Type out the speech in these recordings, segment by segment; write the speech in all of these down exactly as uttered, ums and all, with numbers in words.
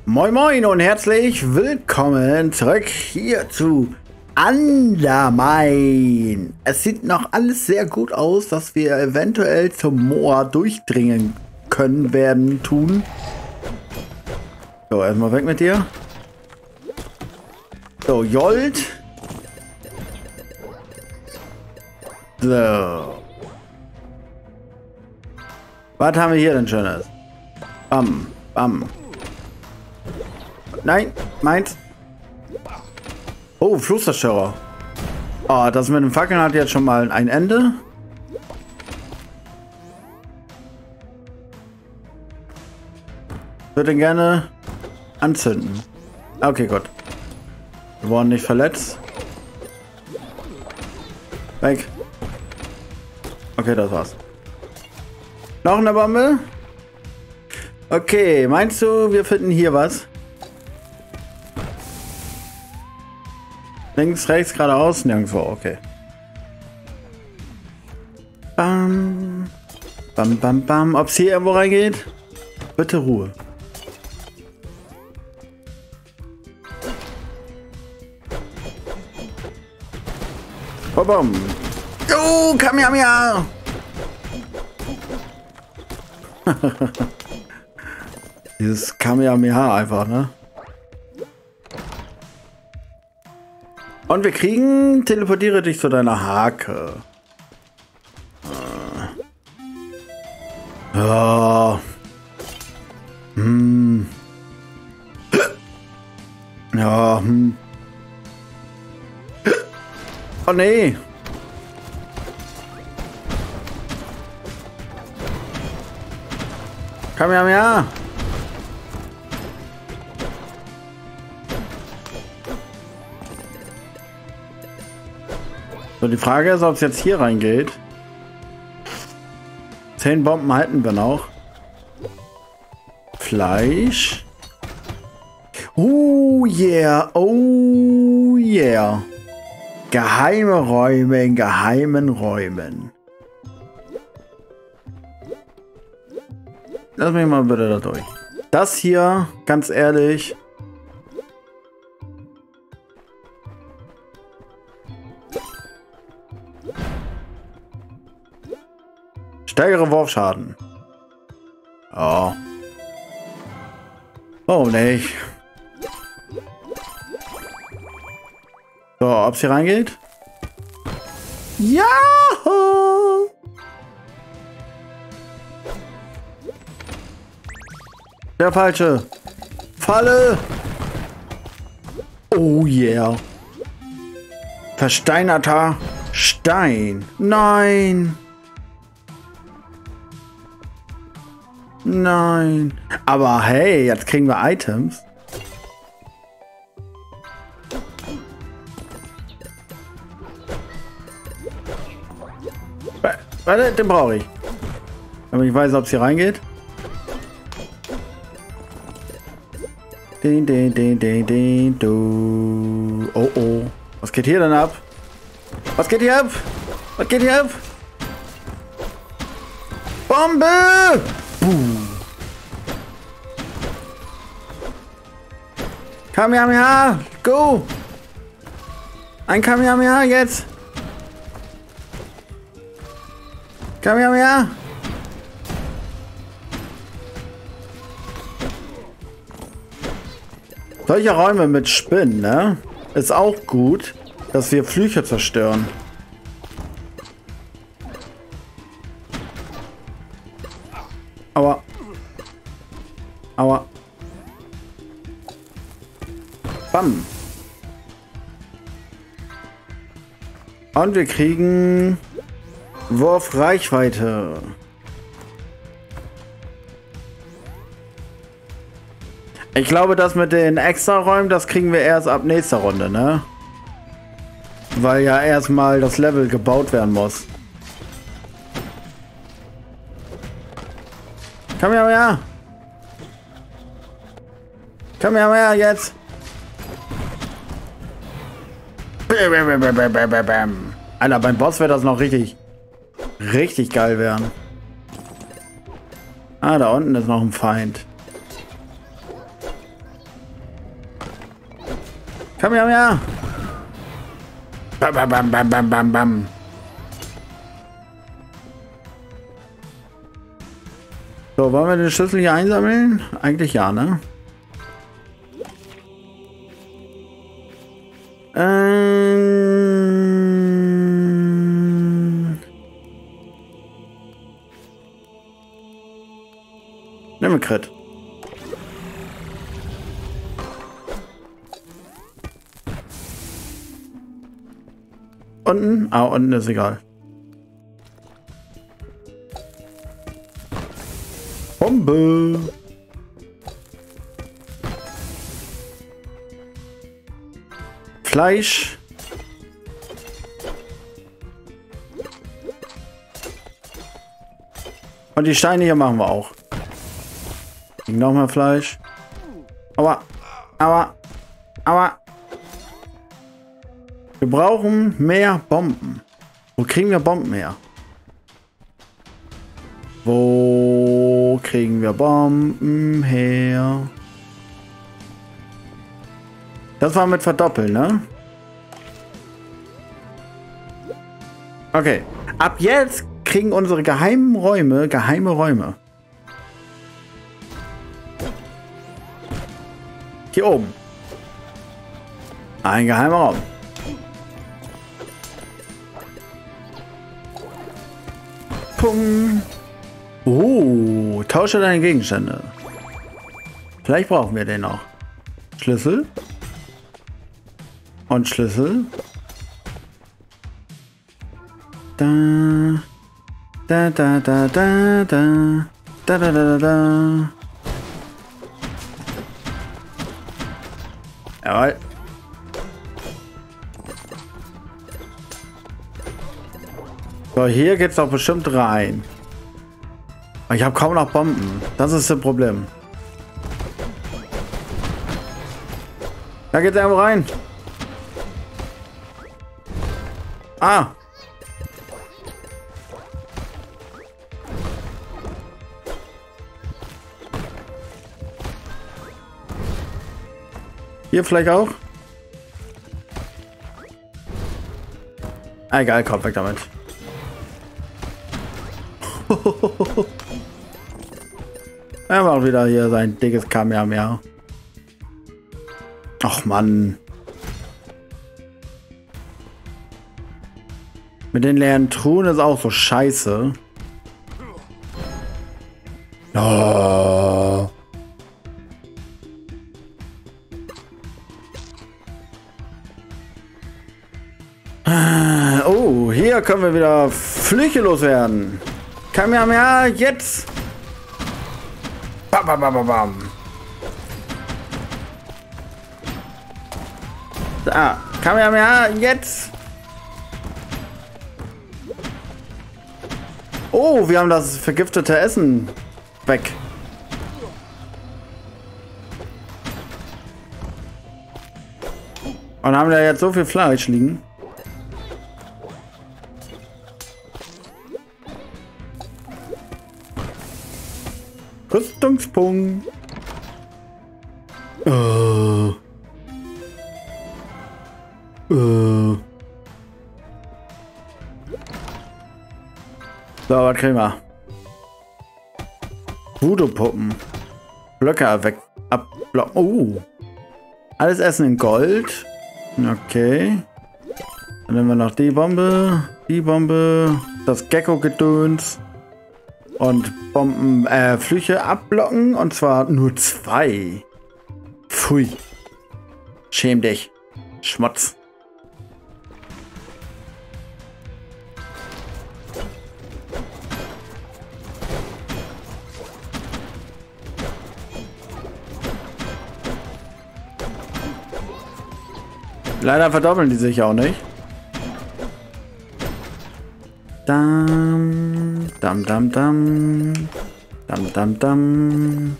Moin Moin und herzlich willkommen zurück hier zu Undermine. Es sieht noch alles sehr gut aus, dass wir eventuell zum Moor durchdringen können werden tun. So, erstmal weg mit dir. So, Jolt. So. Was haben wir hier denn Schönes? Bam, bam. Nein, meins. Oh, Flusszerstörer. Oh, das mit dem Fackeln hat jetzt schon mal ein Ende. Ich würde den gerne anzünden. Okay, gut. Wir wurden nicht verletzt. Weg. Okay, das war's. Noch eine Bombe? Okay, meinst du, wir finden hier was? Links, rechts, geradeaus, nirgendwo, okay. Bam. Bam, bam, bam. Ob es hier irgendwo reingeht? Bitte Ruhe. Bam, bam. Jo, Kamehameha! Dieses Kamehameha einfach, ne? Und wir kriegen, teleportiere dich zu deiner Hake. Ja. Hm. Ja. Hm. Oh nee. Kamehameha. So, die Frage ist, ob es jetzt hier reingeht. Zehn Bomben halten wir noch. Fleisch. Oh yeah, oh yeah. Geheime Räume in geheimen Räumen. Lass mich mal bitte da durch. Das hier, ganz ehrlich. Steigere Wurfschaden. Oh. Oh, nicht. So, ob es hier reingeht? Ja! Der falsche. Falle. Oh yeah. Versteinerter Stein. Nein. Nein. Aber hey, jetzt kriegen wir Items. Warte, den brauche ich. Aber ich weiß, ob es hier reingeht. Den, den, den, den, den, du. Oh, oh. Was geht hier denn ab? Was geht hier ab? Was geht hier ab? Bombe! Boom. Kamehameha! Go! Ein Kamehameha jetzt! Kamehameha! Solche Räume mit Spinnen, ne? Ist auch gut, dass wir Flüche zerstören. Aua. Aua. Bam. Und wir kriegen Wurfreichweite. Ich glaube, das mit den Extra-Räumen, das kriegen wir erst ab nächster Runde, ne? Weil ja erstmal das Level gebaut werden muss. Komm her, her. Komm her, her, jetzt. Alter, beim Boss wird das noch richtig, richtig geil werden. Ah, da unten ist noch ein Feind. Komm her, ja. Bam, bam, bam, bam, bam, bam, bam. So, wollen wir den Schlüssel hier einsammeln? Eigentlich ja, ne? Ähm... Nimm einen Crit. Unten? Ah, unten ist egal. Bombe! Fleisch. Und die Steine hier machen wir auch. Nochmal Fleisch. Aua. Aua. Aua. Wir brauchen mehr Bomben. Wo kriegen wir Bomben her? Wo kriegen wir Bomben her? Das war mit verdoppeln, ne? Okay. Ab jetzt kriegen unsere geheimen Räume geheime Räume. Hier oben. Ein geheimer Raum. Pum. Oh, tausche deine Gegenstände. Vielleicht brauchen wir den noch. Schlüssel. Und Schlüssel. Da. Da, da, da, da, da. Da, da, da, da, da. Jawohl. So, hier geht's doch bestimmt rein. Aber ich habe kaum noch Bomben. Das ist das Problem. Da geht's irgendwo rein. Ah. Hier vielleicht auch? Ah, egal, komm, weg damit. Er macht wieder hier sein dickes Kamehameha. Ach Mann. Mit den leeren Truhen ist auch so scheiße. Oh. Oh, hier können wir wieder Flüche loswerden. Kamehameha, jetzt! Bam, bam, bam, bam, bam. Da, Kamehameha, jetzt! Oh, wir haben das vergiftete Essen weg. Und haben da jetzt so viel Fleisch liegen. Rüstungspunkt. Äh. Äh. So, was kriegen wir? Voodoo-Puppen. Blöcke weg. Abblocken. Oh. Alles Essen in Gold. Okay. Dann nehmen wir noch die Bombe. Die Bombe. Das Gecko-Gedöns. Und Bomben, äh, Flüche abblocken. Und zwar nur zwei. Pfui. Schäm dich. Schmutz. Leider verdoppeln die sich auch nicht. Dam, dam, dam, dam. Dam, dam, dam.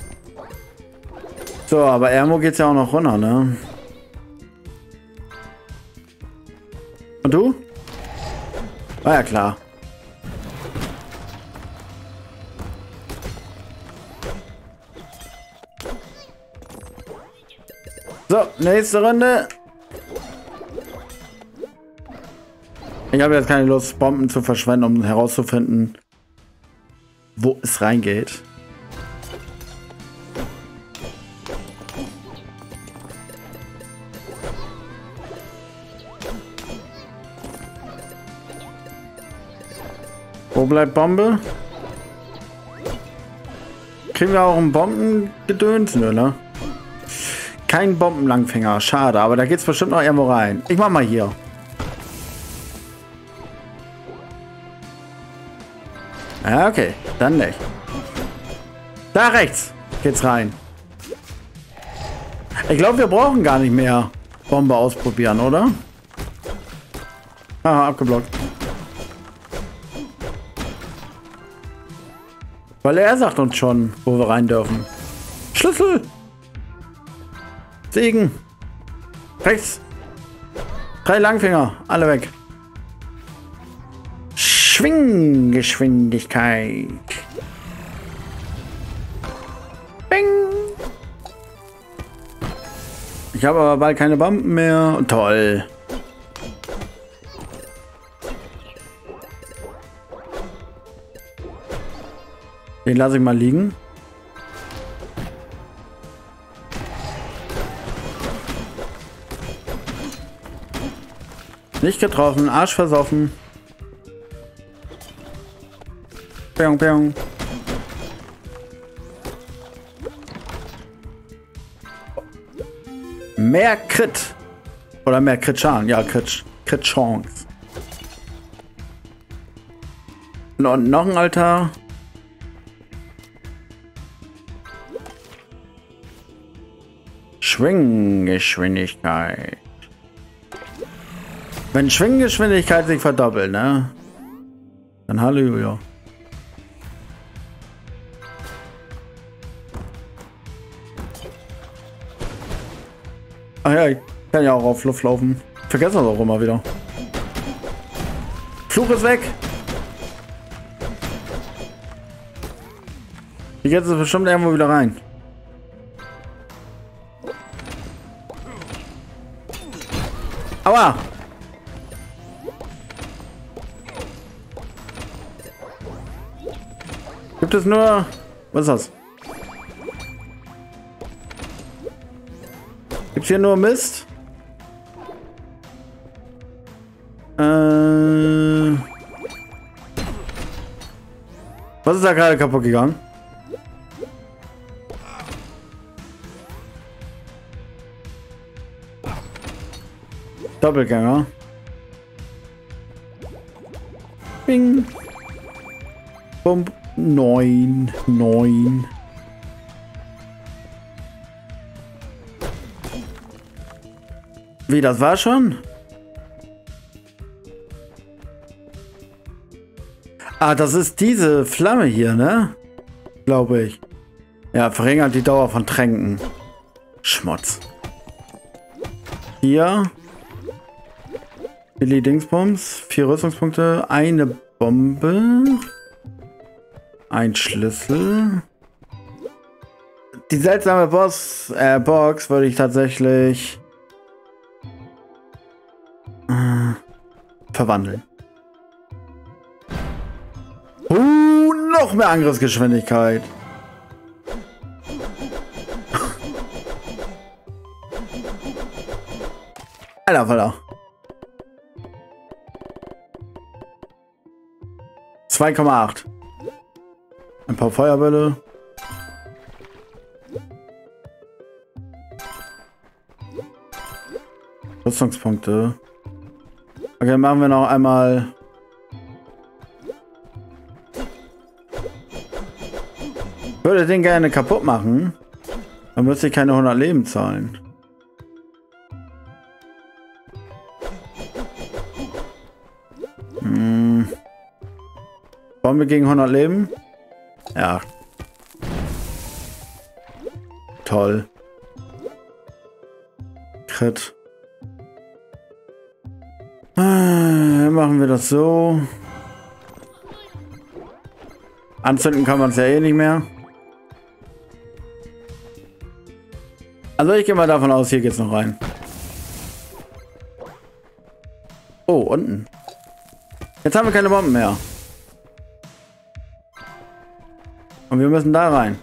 So, aber Ermo geht's ja auch noch runter, ne? Und du? War ja klar. So, nächste Runde. Ich habe jetzt keine Lust, Bomben zu verschwenden, um herauszufinden, wo es reingeht. Wo bleibt Bombe? Kriegen wir auch einen Bombengedöns? Nö, ne? Kein Bombenlangfinger. Schade, aber da geht's bestimmt noch irgendwo rein. Ich mach mal hier. Ja, okay. Dann nicht. Da rechts geht's rein. Ich glaube, wir brauchen gar nicht mehr Bombe ausprobieren, oder? Aha, abgeblockt. Weil er sagt uns schon, wo wir rein dürfen. Schlüssel! Segen! Rechts! Drei Langfinger, alle weg. Schwinggeschwindigkeit. Bing! Ich habe aber bald keine Bomben mehr. Toll. Den lasse ich mal liegen. Nicht getroffen, Arsch versoffen. Piong, piong. Mehr Crit. Oder mehr Crit-Chance. Ja, Crit-Chance. Und noch ein Altar. Schwinggeschwindigkeit. Wenn Schwinggeschwindigkeit sich verdoppelt, ne? Dann Halleluja. Ach ja, ich kann ja auch auf Luft laufen. Vergessen wir das auch immer wieder. Fluch ist weg. Ich gehe jetzt bestimmt irgendwo wieder rein. Aua! Gibt es nur... Was ist das? Gibt's hier nur Mist? Äh... Was ist da gerade kaputt gegangen? Doppelgänger. Bing. Bump. Neun. Neun. Wie, das war schon? Ah, das ist diese Flamme hier, ne? Glaube ich. Ja, verringert die Dauer von Tränken. Schmutz. Hier. Billy Dingsbums. Vier Rüstungspunkte. Eine Bombe. Ein Schlüssel. Die seltsame Boss, äh, Box würde ich tatsächlich äh, verwandeln. Uh, noch mehr Angriffsgeschwindigkeit. Alter, Alter. zwei Komma acht. Ein paar Feuerbälle. Rüstungspunkte. Okay, machen wir noch einmal. Ich würde den gerne kaputt machen. Dann müsste ich keine hundert Leben zahlen. Hm. Bombe gegen hundert Leben? Ja. Toll. Crit. Ah, machen wir das so. Anzünden kann man es ja eh nicht mehr. Also ich gehe mal davon aus, hier geht's noch rein. Oh, unten. Jetzt haben wir keine Bomben mehr. Und wir müssen da rein.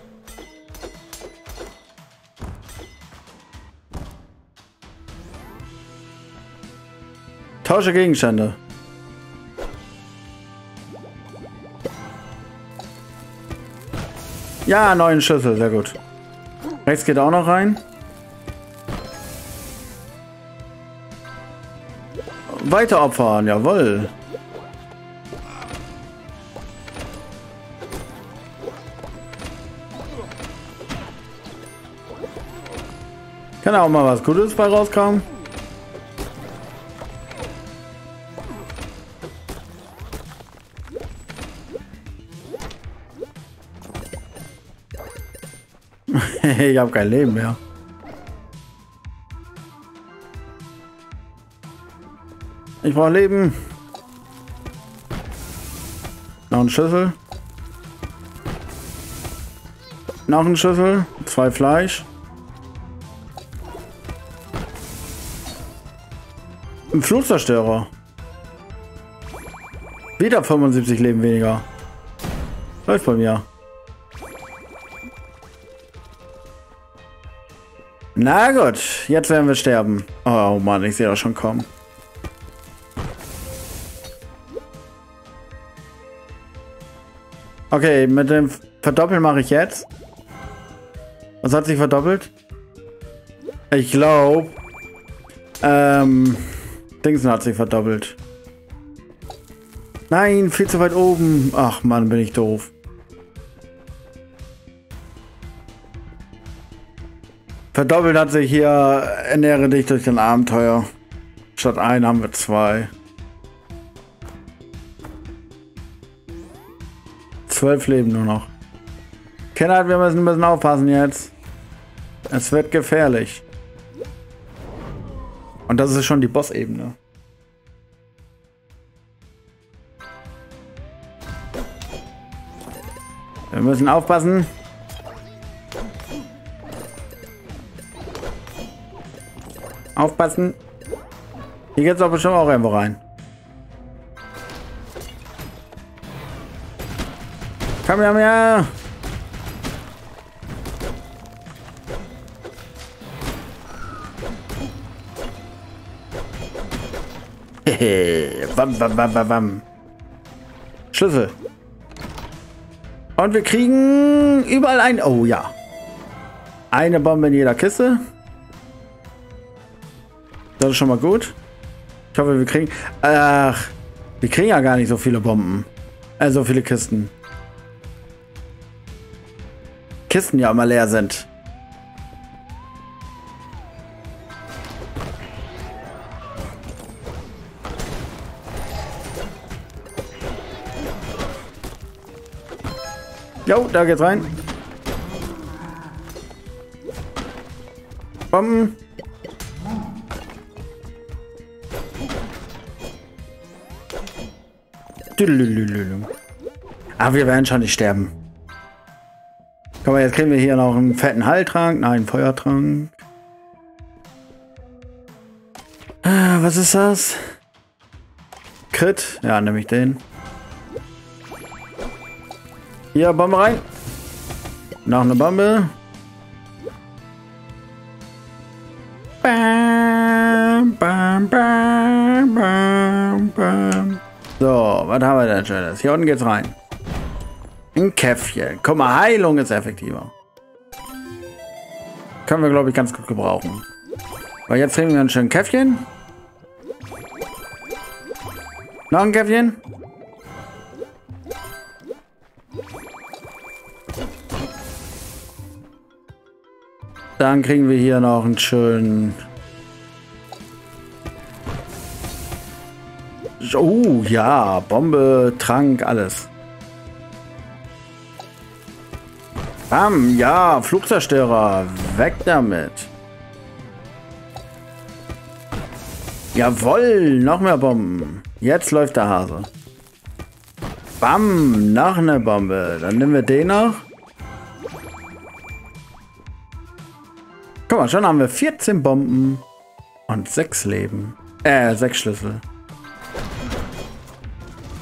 Tausche Gegenstände. Ja, neuen Schlüssel, sehr gut. Rechts geht auch noch rein. Weiter opfern, jawohl. Kann auch mal was Gutes bei rauskommen. Ich habe kein Leben mehr. Ich brauche Leben. Noch ein Schlüssel. Noch ein Schlüssel. Zwei Fleisch. Ein Flugzerstörer. Wieder fünfundsiebzig Leben weniger. Läuft bei mir. Na gut, jetzt werden wir sterben. Oh Mann, ich sehe das schon kommen. Okay, mit dem Verdoppeln mache ich jetzt. Was hat sich verdoppelt? Ich glaube, ähm, Dingsen hat sich verdoppelt. Nein, viel zu weit oben. Ach Mann, bin ich doof. Verdoppelt hat sich hier, ernähre dich durch den Abenteuer. Statt ein haben wir zwei. Zwölf Leben nur noch. Kinder, wir müssen ein bisschen aufpassen jetzt. Es wird gefährlich. Und das ist schon die Boss-Ebene. Wir müssen aufpassen. Aufpassen. Hier geht's doch bestimmt auch irgendwo rein. Komm her, her. Hehe. Wam, wam, wam, wam, wam. Schlüssel. Und wir kriegen überall ein... Oh ja. Eine Bombe in jeder Kiste. Das ist schon mal gut. Ich hoffe, wir kriegen... Ach, wir kriegen ja gar nicht so viele Bomben. Also so viele Kisten. Kisten ja immer leer sind. Jo, da geht's rein. Bomben. Aber wir werden schon nicht sterben. Guck mal, jetzt kriegen wir hier noch einen fetten Heiltrank. Nein, einen Feuertrank. Ah, was ist das? Crit. Ja, nehme ich den. Hier, Bombe rein. Noch eine Bombe. Bam, bam, bam, bam, bam. So, was haben wir denn Schönes? Hier unten geht's rein. Ein Käffchen. Guck mal, Heilung ist effektiver. Können wir, glaube ich, ganz gut gebrauchen. Weil jetzt kriegen wir ein schönes Käffchen. Noch ein Käffchen. Dann kriegen wir hier noch einen schönen... Oh ja, Bombe, Trank, alles. Bam, ja, Flugzerstörer, weg damit. Jawohl, noch mehr Bomben. Jetzt läuft der Hase. Bam, noch eine Bombe. Dann nehmen wir den noch. Guck mal, schon haben wir vierzehn Bomben und sechs Leben. Äh, sechs Schlüssel.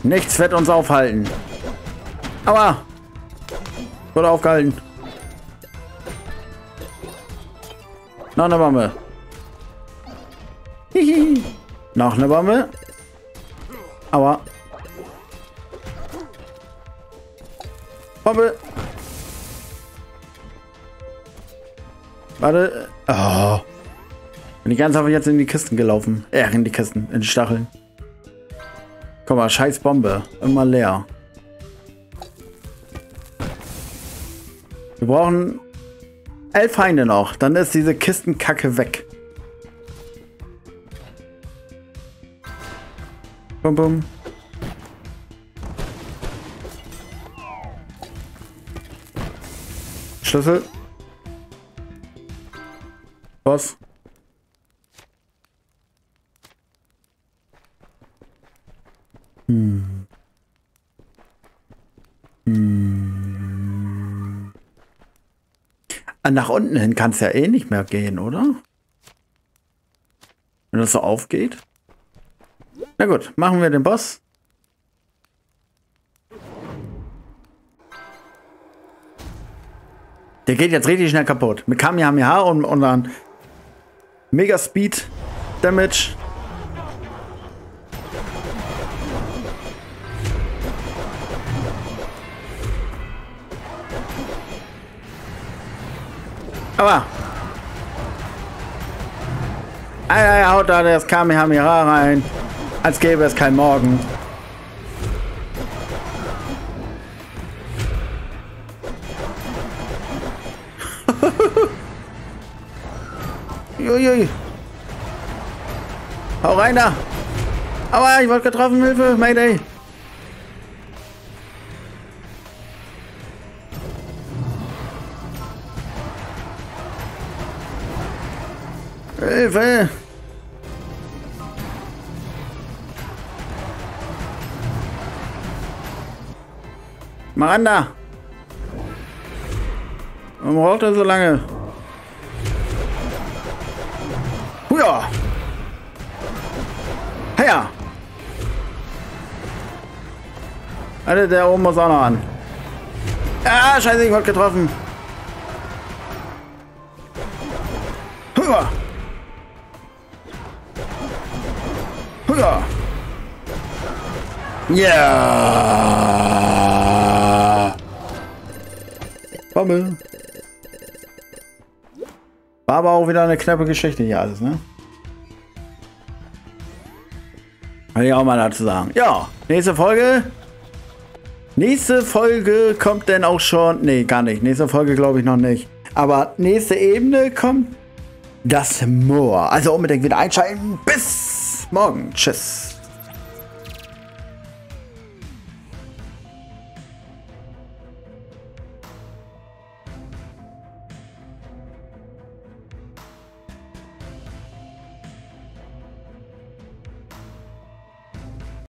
Nichts wird uns aufhalten. Aua! Wurde aufgehalten. Noch eine Bombe. Hihi. Noch eine Bombe. Aua. Bombe. Warte. Oh. Bin die ganze Zeit jetzt in die Kisten gelaufen. Äh, in die Kisten. In die Stacheln. Guck mal, scheiß Bombe. Immer leer. Wir brauchen elf Feinde noch. Dann ist diese Kistenkacke weg. Bum, bum. Schlüssel. Boss. Hm. Hm. Nach unten hin kann es ja eh nicht mehr gehen, oder? Wenn das so aufgeht. Na gut, machen wir den Boss. Der geht jetzt richtig schnell kaputt. Mit Kamehameha und, und dann Mega Speed Damage. Aber er haut da das Kamehameha rein, als gäbe es kein Morgen. Juiui. Hau rein da. Aber ich wurde getroffen, Hilfe, Mayday. Hilfe. Miranda. Warum braucht er so lange? Huja. Heya. Alter, der oben muss auch noch an. Ah, scheiße, ich wurde getroffen. Huja. Huja. Ja. Bombe. War aber auch wieder eine knappe Geschichte hier alles, ne? Will ich auch mal dazu sagen. Ja, nächste Folge. Nächste Folge kommt denn auch schon. Nee, gar nicht. Nächste Folge glaube ich noch nicht. Aber nächste Ebene kommt das Moor. Also unbedingt wieder einschalten. Bis morgen. Tschüss.